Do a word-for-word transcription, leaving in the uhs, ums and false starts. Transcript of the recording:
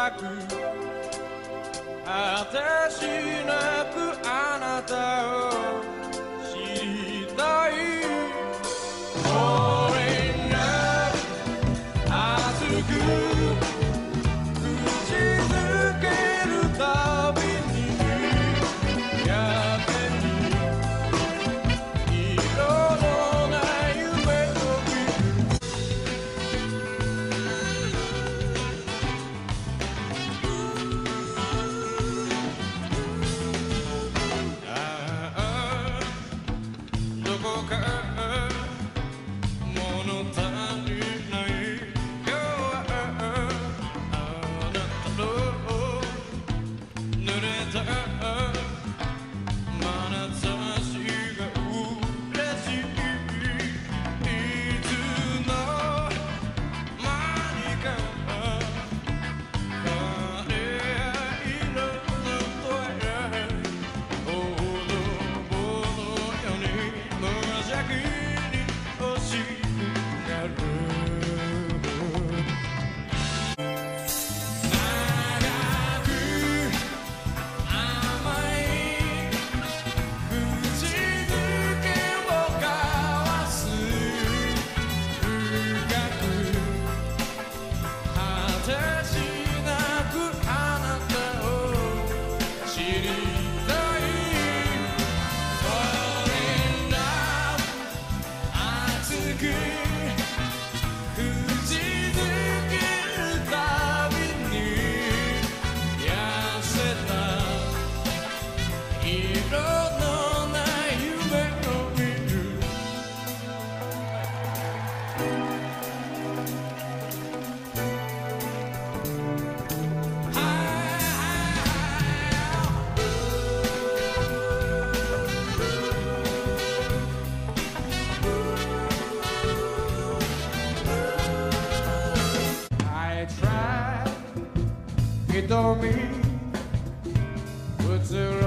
なく果てしなくあなたを知りたい俺が熱く口づけるたびにやけに色のない夢を見るああどこか物足りない今日はあなたの濡れた眼差しが嬉しいいつの間にか晴れ合いのトイレほどぼのように無邪気に欲しくなる長く甘い口づけを交わす深く果てしなくあなたを知りたい Falling love 熱く口づけるたびに痩せた色のない夢を見るI tried 瞳映る